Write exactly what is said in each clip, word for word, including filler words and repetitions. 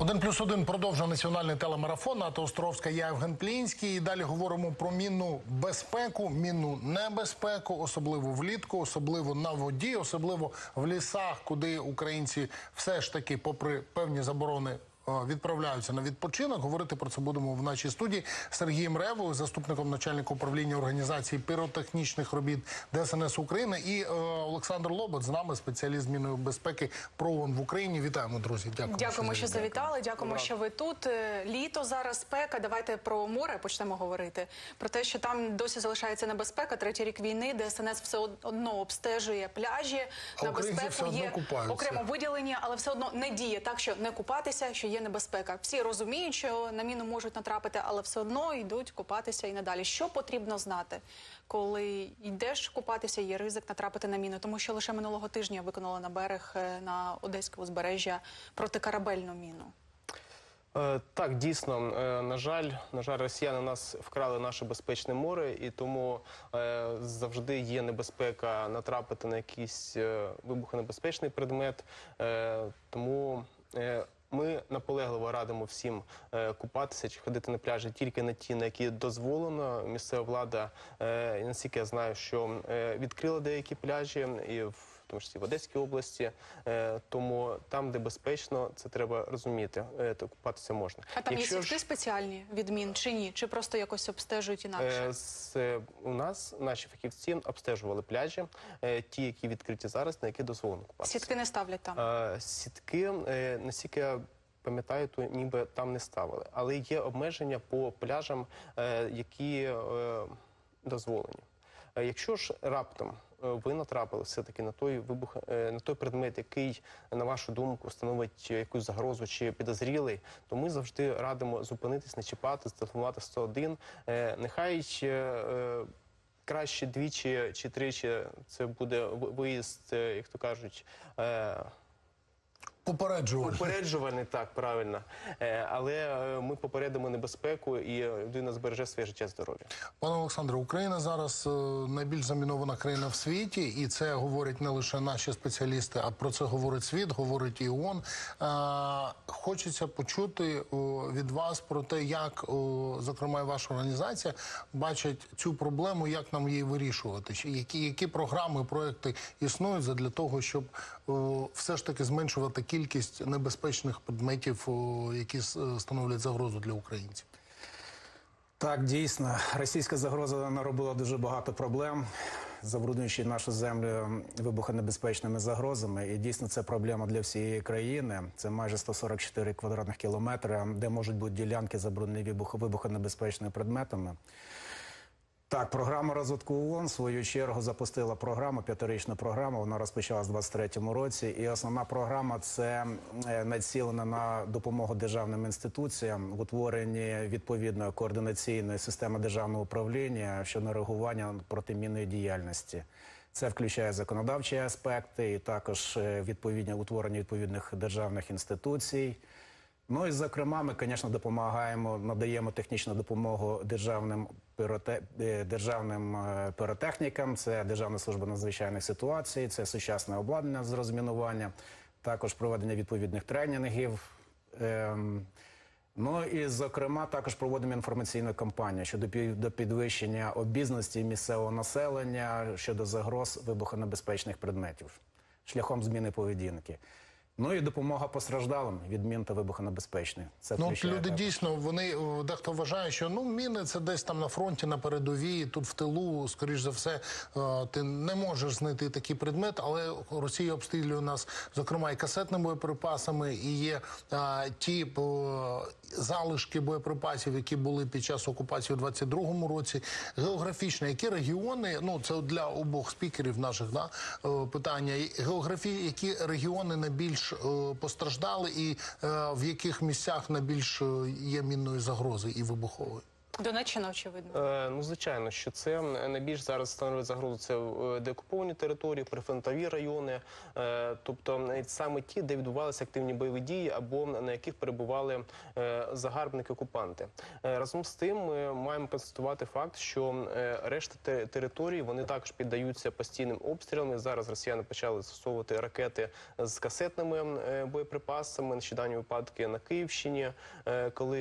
Один плюс один продовжує національний телемарафон. Ната Островська, я Євген Плінський. І далі говоримо про мінну безпеку, мінну небезпеку, особливо влітку, особливо на воді, особливо в лісах, куди українці все ж таки, попри певні заборони, відправляються на відпочинок. Говорити про це будемо в нашій студії з Сергієм Ревою, заступником начальника управління організації піротехнічних робіт ДСНС України, і е, Олександр Лобот з нами, спеціаліст з мінної безпеки ПРООН в Україні. Вітаємо, друзі. Дякую. Дякуємо, що завітали. Дякуємо, що ви тут. Літо зараз, спека. Давайте про море почнемо говорити. Про те, що там досі залишається небезпека. Третій рік війни. ДСНС все одно обстежує пляжі. А на безпеку є окремо виділення, але все одно не діє так, що не купатися, що є небезпека. Всі розуміють, що на міну можуть натрапити, але все одно йдуть купатися і надалі. Що потрібно знати, коли йдеш купатися, є ризик натрапити на міну? Тому що лише минулого тижня виконали на берег на Одеське узбережжя протикорабельну міну. Е, так, дійсно, е, на жаль, на жаль, росіяни нас вкрали наше безпечне море, і тому е, завжди є небезпека натрапити на якийсь е, вибухонебезпечний предмет. Е, тому е, ми наполегливо радимо всім е, купатися чи ходити на пляжі тільки на ті, на які дозволено. Місцева влада, е, наскільки я знаю, що е, відкрила деякі пляжі і в тому числі в Одеській області, е, тому там, де безпечно, це треба розуміти, е, то купатися можна. А там Якщо є свідки спеціальні відмін чи ні? Чи просто якось обстежують інакше? Е, з, е, у нас наші фахівці обстежували пляжі, е, ті, які відкриті зараз, на які дозволено купатися. Сітки не ставлять там? Е, сітки, е, наскільки я пам'ятаю, то ніби там не ставили. Але є обмеження по пляжам, е, які е, дозволені. Е, якщо ж раптом ви натрапили все-таки на той вибух, на той предмет, який, на вашу думку, становить якусь загрозу чи підозрілий, то ми завжди радимо зупинитись, не чіпати, зателефонувати сто один. Нехай е, краще двічі чи тричі це буде виїзд, як то кажуть, е, Попереджувальний. Попереджувальний, так, правильно. Е, але ми попередимо небезпеку, і людина збереже своє життя, здоров'я. Пане Олександре, Україна зараз е, найбільш замінована країна в світі, і це говорять не лише наші спеціалісти, а про це говорить світ, говорить і ООН. Е, хочеться почути о, від вас про те, як, о, зокрема, і ваша організація бачить цю проблему, як нам її вирішувати, які, які програми, проекти існують для того, щоб о, все ж таки зменшувати кількість небезпечних предметів, які становлять загрозу для українців. Так, дійсно. Російська загроза наробила дуже багато проблем, забруднюючи нашу землю вибухонебезпечними загрозами. І дійсно це проблема для всієї країни. Це майже сто сорок чотири квадратних кілометри, де можуть бути ділянки, забруднені вибухонебезпечними предметами. Так, програма розвитку ООН, в свою чергу, запустила програму, п'ятирічну програму, вона розпочалась у двадцять третьому році, і основна програма – це націлена на допомогу державним інституціям в утворенні відповідної координаційної системи державного управління щодо реагування протимінної діяльності. Це включає законодавчі аспекти і також відповідні утворення відповідних державних інституцій. Ну і, зокрема, ми, звісно, допомагаємо, надаємо технічну допомогу державним, піроте... державним піротехнікам, це Державна служба надзвичайних ситуацій, це сучасне обладнання з розмінування, також проведення відповідних тренінгів. Ем... Ну і, зокрема, також проводимо інформаційну кампанію щодо підвищення обізнаності місцевого населення щодо загроз вибухонебезпечних предметів шляхом зміни поведінки. Ну і допомога постраждалим від мін та вибухонебезпечних. Це ну, люди так. Дійсно, вони, дехто вважає, що ну, міни це десь там на фронті, на передовій, тут в тилу, скоріш за все, ти не можеш знайти такий предмет, але Росія обстрілює нас, зокрема, і касетними боєприпасами, і є а, ті а, залишки боєприпасів, які були під час окупації у двадцять другому році. Географічно, які регіони, ну це для обох спікерів наших да, питання, географії, які регіони найбільш постраждали і е, в яких місцях найбільш є мінної загрози і вибухової? Донеччина, очевидно. Е, ну, звичайно, що це найбільш зараз становить загрозу. Це е, деокуповані території, прифронтові райони, е, тобто саме ті, де відбувалися активні бойові дії або на яких перебували е, загарбники-окупанти. Е, разом з тим ми маємо констатувати факт, що е, решта те- територій вони також піддаються постійним обстрілам. І зараз росіяни почали застосовувати ракети з касетними е, боєприпасами. Нещодавні випадки на Київщині, е, коли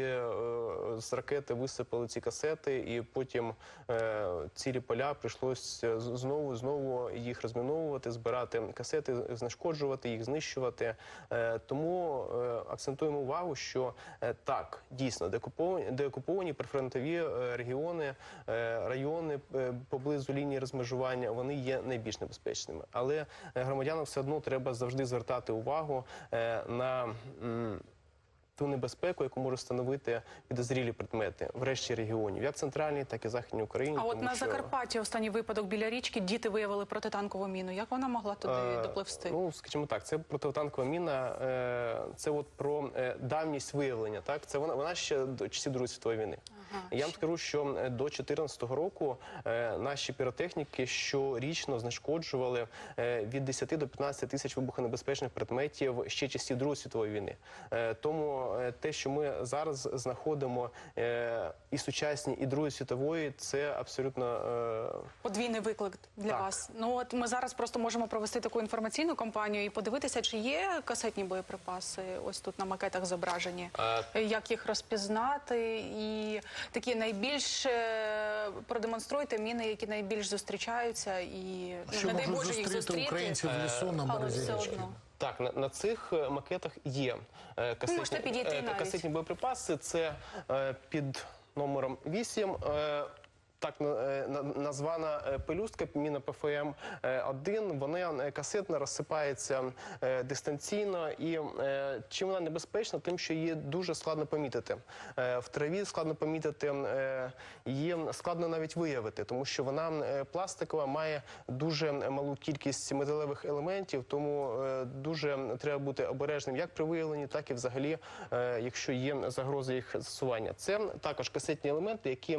е, з ракети висипали ці касети, і потім е, цілі поля прийшлось знову знову їх розміновувати, збирати касети, знешкоджувати їх, знищувати. Е, тому е, акцентуємо увагу, що е, так, дійсно, деокуповані, деокуповані прифронтові е, регіони, е, райони е, поблизу лінії розмежування, вони є найбільш небезпечними. Але е, громадянам все одно треба завжди звертати увагу е, на м, ту небезпеку, яку можуть становити підозрілі предмети в решті регіонів, як центральній, так і західній Україні. А от тому на що, Закарпатті останній випадок біля річки, діти виявили протитанкову міну. Як вона могла туди е, допливсти? Ну, скажімо так, це протитанкова міна, е, це от про е, давність виявлення, так? Це вона, вона ще до часів Другої світової війни. Ага, Я вам скажу, що до дві тисячі чотирнадцятого року е, наші піротехніки щорічно знешкоджували е, від десяти до п'ятнадцяти тисяч вибухонебезпечних предметів ще часів Другої світової війни. Е, тому е, те, що ми зараз знаходимо е, і сучасні, і Другої світової, це абсолютно... Е, Подвійний виклик для Так. вас. Ну от ми зараз просто можемо провести таку інформаційну кампанію і подивитися, чи є касетні боєприпаси ось тут на макетах зображені, А- як їх розпізнати, і такі найбільш е, продемонструйте міни, які найбільш зустрічаються, і ну, Що не дай можуть Боже їх зустріти зустріти, українці в лісу на але березі все річки? одно. Так, на, на цих е, макетах є е, касетні, можете підійти е, навіть. касетні боєприпаси. Це е, під номером вісім. Е, так е, на- названа е, пелюстка, міна Пе Фе Ем один, вона е, касетна, розсипається е, дистанційно. І е, чим вона небезпечна? Тим, що її дуже складно помітити. Е, в траві складно помітити, е, її складно навіть виявити, тому що вона е, пластикова, має дуже малу кількість металевих елементів, тому е, дуже треба бути обережним як при виявленні, так і взагалі, е, якщо є загроза їх застосування. Це також касетні елементи, які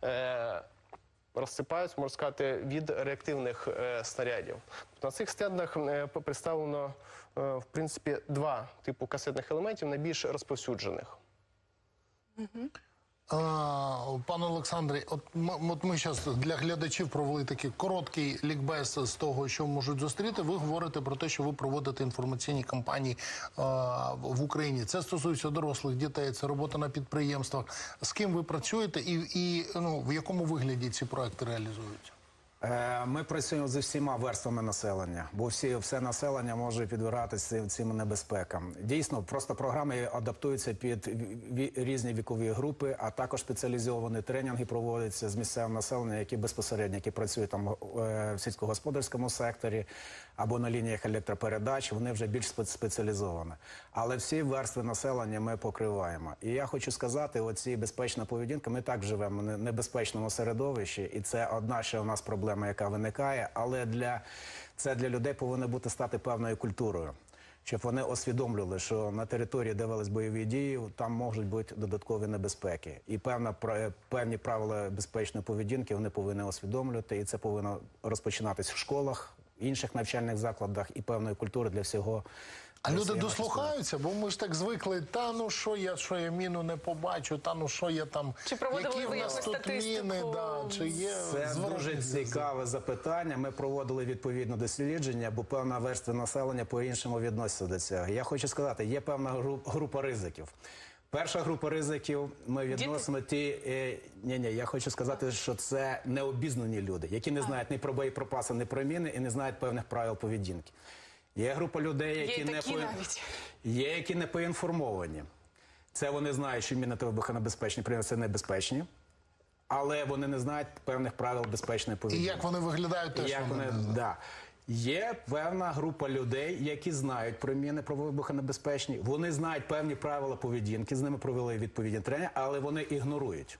е, розсипаються, можна сказати, від реактивних е, снарядів. На цих стендах е, представлено, е, в принципі, два типу касетних елементів, найбільш розповсюджених. А, пане Олександре, от ми, от ми зараз для глядачів провели такий короткий лікбез з того, що можуть зустріти. Ви говорите про те, що ви проводите інформаційні кампанії а, в Україні. Це стосується дорослих дітей, це робота на підприємствах. З ким ви працюєте і, і ну, в якому вигляді ці проекти реалізуються? Е, Ми працюємо з усіма верствами населення, бо всі, все населення може підвергатися цим небезпекам. Дійсно, просто програми адаптуються під ві- різні вікові групи, а також спеціалізовані тренінги проводяться з місцевим населенням, які безпосередньо які працюють там е, в сільськогосподарському секторі або на лініях електропередач. Вони вже більш спе- спеціалізовані. Але всі верстви населення ми покриваємо. І я хочу сказати, оці безпечна поведінка, ми так живемо в небезпечному середовищі, і це одна ще у нас проблема, яка виникає, але для це для людей повинно бути стати певною культурою, щоб вони усвідомлювали, що на території, де велись бойові дії, там можуть бути додаткові небезпеки. І певна пра- певні правила безпечної поведінки вони повинні усвідомлювати, і це повинно розпочинатись в школах, інших навчальних закладах і певної культури для всього. А для люди всієї нашої дослухаються, бо ми ж так звикли, та ну що я, що я міну не побачу, та ну що я там, Чи проводили які в ви нас якусь тут статистику? міни, да, чи є Це зворотний дуже зв'язок? цікаве запитання. Ми проводили відповідне дослідження, бо певна верства населення по-іншому відноситься до цього. Я хочу сказати, є певна гру- група ризиків. Перша група ризиків ми відносимо ті. Е, ні, ні, я хочу сказати, що це необізнані люди, які не знають ні про боєприпаси, ні про міни і не знають певних правил поведінки. Є група людей, які Є не такі по- навіть. є, які не поінформовані. Це вони знають, що міни та вибухонебезпечні предмети – це небезпечні, але вони не знають певних правил безпечної І поведінки. як вони виглядають, теж Як вони вони, не знають. да. Є певна група людей, які знають про міни, про вибухонебезпечні. Вони знають певні правила поведінки, з ними провели відповідні тренінги, але вони ігнорують.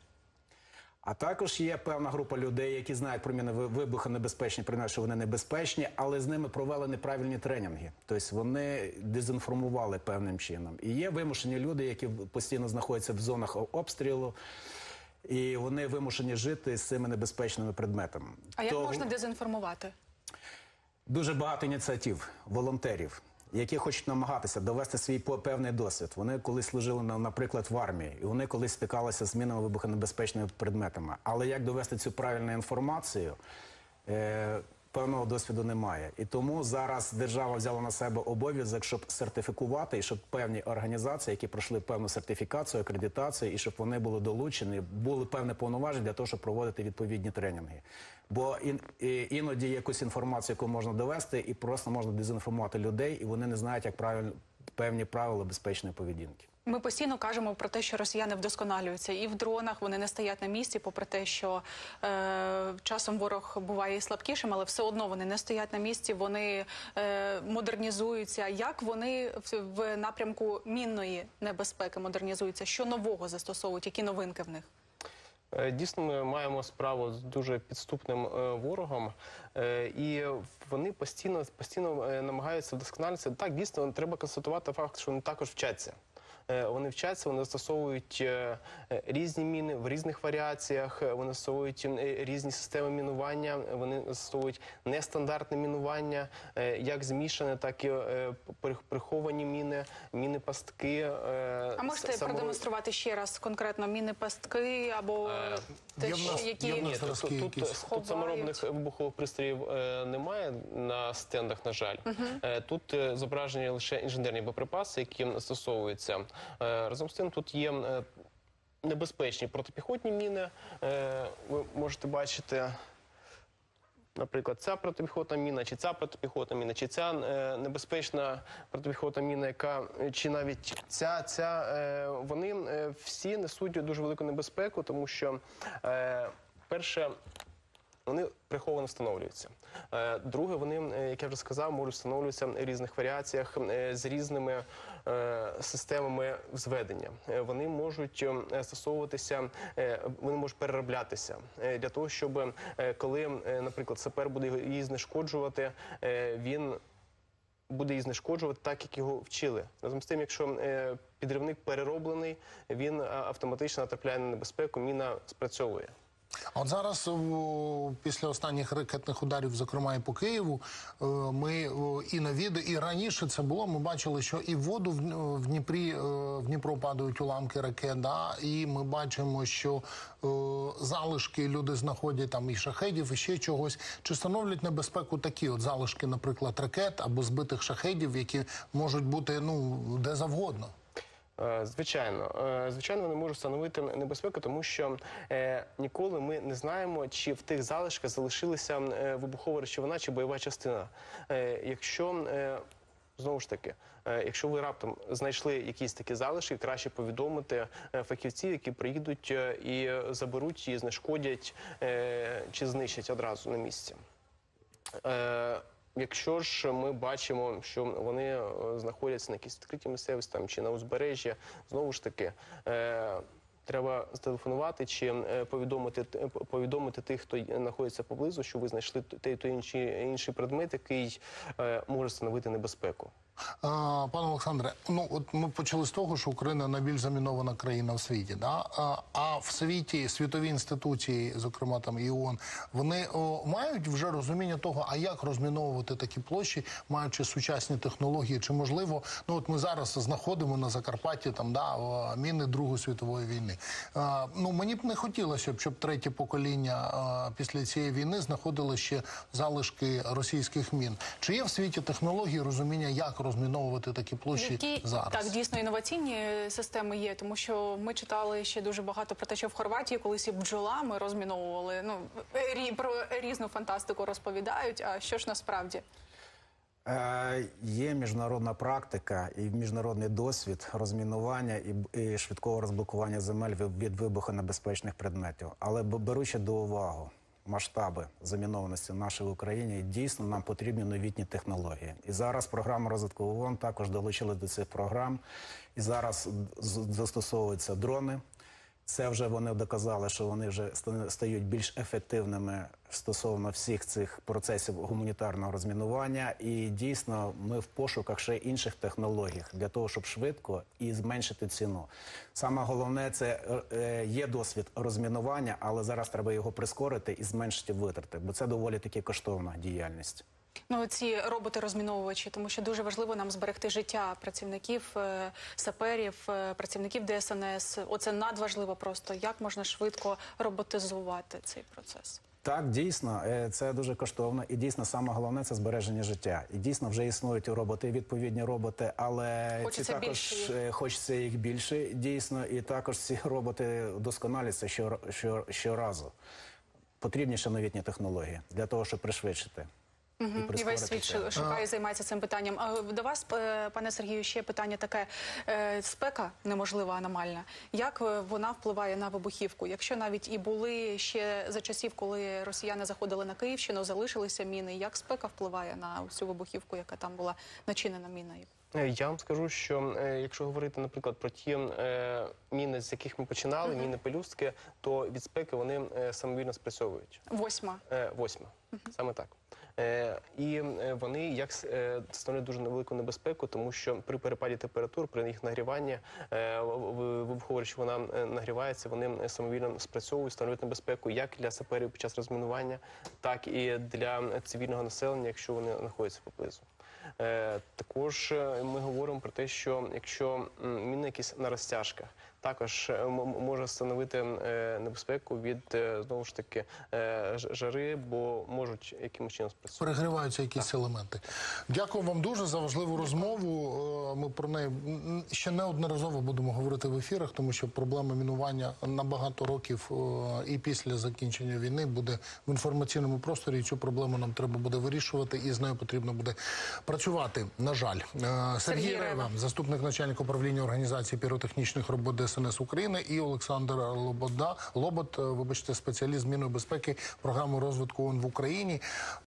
А також є певна група людей, які знають про міни вибухонебезпечні, про що вони небезпечні, але з ними провели неправильні тренінги. Тобто вони дезінформували певним чином. І є вимушені люди, які постійно знаходяться в зонах обстрілу, і вони вимушені жити з цими небезпечними предметами. А як То можна дезінформувати? Дуже багато ініціатив, волонтерів, які хочуть намагатися довести свій по- певний досвід. Вони колись служили, на- наприклад, в армії, і вони колись стикалися з мінами вибухонебезпечними предметами. Але як довести цю правильну інформацію, е, певного досвіду немає. І тому зараз держава взяла на себе обов'язок, щоб сертифікувати, і щоб певні організації, які пройшли певну сертифікацію, акредитацію, і щоб вони були долучені, були певні повноваження для того, щоб проводити відповідні тренінги. Бо ін, і, іноді якусь інформацію, яку можна довести, і просто можна дезінформувати людей, і вони не знають, як правильно певні правила безпечної поведінки. Ми постійно кажемо про те, що росіяни вдосконалюються і в дронах, вони не стоять на місці, попри те, що е, часом ворог буває і слабкішим, але все одно вони не стоять на місці, вони е, модернізуються. Як вони в, в напрямку мінної небезпеки модернізуються? Що нового застосовують? Які новинки в них? Е, Дійсно, ми маємо справу з дуже підступним е, ворогом, е, і вони постійно, постійно е, намагаються вдосконалитися. Так, дійсно, треба констатувати факт, що вони також вчаться. Е, Вони вчаться, вони застосовують е, е, різні міни в різних варіаціях, е, вони застосовують е, різні системи мінування, вони застосовують нестандартне мінування, е, як змішане, так і е, при- приховані міни, міни-пастки. е, А можете само- продемонструвати ще раз конкретно міни-пастки або Е, те, є в нас- що- які... є в нас Ні, тут, зразки тут, якісь? тут Ховають. саморобних вибухових пристроїв е, немає на стендах, на жаль. Е, тут е, зображені лише інженерні боєприпаси, які застосовуються. Е, разом з тим, тут є е, небезпечні протипіхотні міни. Е, ви можете бачити, наприклад, ця протипіхотна міна, чи ця протипіхотна міна, чи ця е, небезпечна протипіхотна міна, яка, чи навіть ця, ця е, вони е, всі несуть дуже велику небезпеку, тому що, е, перше, вони приховано встановлюються. Е, Друге, вони, е, як я вже сказав, можуть встановлюватися в різних варіаціях е, з різними е, системами зведення. Е, Вони можуть е, застосовуватися, е, вони можуть перероблятися е, для того, щоб е, коли, е, наприклад, сапер буде її знешкоджувати, е, він буде її знешкоджувати так, як його вчили. Разом з тим, якщо е, підривник перероблений, він е, автоматично натрапляє на небезпеку, міна спрацьовує. А от зараз, о, після останніх ракетних ударів, зокрема і по Києву, е, ми о, і на відео, і раніше це було, ми бачили, що і в воду в, в Дніпрі, е, в Дніпро падають уламки ракет, да, і ми бачимо, що е, залишки люди знаходять там і шахедів, і ще чогось. Чи становлять небезпеку такі от залишки, наприклад, ракет або збитих шахедів, які можуть бути, ну, де завгодно? Е, Звичайно, Е, звичайно, вони можуть становити небезпеку, тому що е, ніколи ми не знаємо, чи в тих залишках залишилася е, вибухова речовина чи бойова частина. Е, якщо е, Знову ж таки, е, якщо ви раптом знайшли якісь такі залишки, краще повідомити е, фахівців, які приїдуть е, і заберуть, і знешкодять е, чи знищать одразу на місці. Е, Якщо ж ми бачимо, що вони е, знаходяться на якійсь відкритій місцевості там, чи на узбережжі, знову ж таки, е, треба зателефонувати чи е, повідомити, т- повідомити тих, хто й- знаходиться поблизу, що ви знайшли той то інший, інший предмет, який е, може становити небезпеку. А, пане Олександре, ну от ми почали з того, що Україна найбільш замінована країна в світі. Да? А, а в світі світові інституції, зокрема там і ООН, вони о, мають вже розуміння того, а як розміновувати такі площі, маючи сучасні технології, чи можливо, ну от ми зараз знаходимо на Закарпатті там да о, міни Другої світової війни. А, ну мені б не хотілося, щоб третє покоління а, після цієї війни знаходило ще залишки російських мін. Чи є в світі технології розуміння, як розміновувати такі площі Які зараз? так дійсно інноваційні системи є, тому що ми читали ще дуже багато про те, що в Хорватії колись і бджолами розміновували. Ну рі, про різну фантастику розповідають. А що ж насправді? Е, Є міжнародна практика і міжнародний досвід розмінування і, б- і швидкого розблокування земель від, від вибухонебезпечних предметів. Але б- беручи до уваги масштаби замінованості в нашій Україні, дійсно нам потрібні новітні технології. І зараз програма розвитку ООН також долучили до цих програм. І зараз з- застосовуються дрони, Це вже вони доказали, що вони вже ста- стають більш ефективними стосовно всіх цих процесів гуманітарного розмінування. І дійсно ми в пошуках ще інших технологій для того, щоб швидко і зменшити ціну. Саме головне, це е, є досвід розмінування, але зараз треба його прискорити і зменшити витрати, бо це доволі таки коштовна діяльність. Ну, ці роботи-розміновувачі, тому що дуже важливо нам зберегти життя працівників, е, саперів, е, працівників Де Ес Ен Ес. Оце надважливо просто, як можна швидко роботизувати цей процес. Так, дійсно, е, це дуже коштовно, і дійсно саме головне це збереження життя. І дійсно вже існують роботи, відповідні роботи, але Хочеться ці також більше їх. е, хочеться їх більше, дійсно, і також ці роботи вдосконалюються що, що, щоразу. Потрібні ще новітні технології для того, щоб пришвидшити. Мгм. І весь світ це. шукає і займається цим питанням. А до вас, е, пане Сергію, ще питання таке. Е, Спека неможлива, аномальна. Як е, вона впливає на вибухівку? Якщо навіть і були ще за часів, коли росіяни заходили на Київщину, залишилися міни, як спека впливає на цю вибухівку, яка там була начинена міною? Е, Я вам скажу, що е, якщо говорити, наприклад, про ті е, міни, з яких ми починали, міни пелюстки, то від спеки вони е, самовільно спрацьовують. Восьма. Е, восьма, саме так. Е, і е, вони як с- е, становлять дуже невелику небезпеку, тому що при перепаді температур, при їх нагріванні, е, в- в- вибуховуючи вона е, нагрівається, вони самовільно спрацьовують, становлять небезпеку як для саперів під час розмінування, так і для цивільного населення, якщо вони знаходяться поблизу. Е, Також е, ми говоримо про те, що якщо м, міни якісь на розтяжках, також е, м- м- може становити е, небезпеку від, е, знову ж таки, е, ж- жари, бо можуть якимось чином спрацювати. Перегріваються якісь елементи. Дякую вам дуже за важливу розмову. Е, Ми про неї м, ще неодноразово будемо говорити в ефірах, тому що проблема мінування на багато років е, і після закінчення війни буде в інформаційному просторі. І цю проблему нам треба буде вирішувати, і з нею потрібно буде працювати. На жаль, Е, Сергій Сергій Рева, Рева. заступник начальника управління організації піротехнічних робот Де Ес Ен Ес України, і Олександр Лобода, Лобот, е, вибачте, спеціаліст з мінної безпеки програми розвитку ООН в Україні.